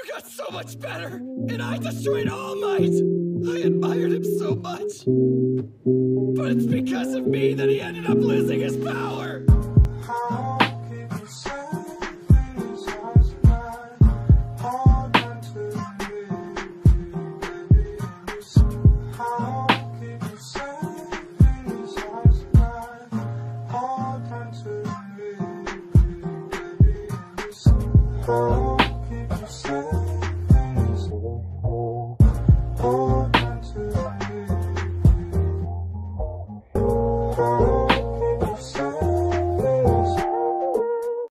got so much better, and I destroyed All Might. I admired him so much. But it's because of me that he ended up losing his power.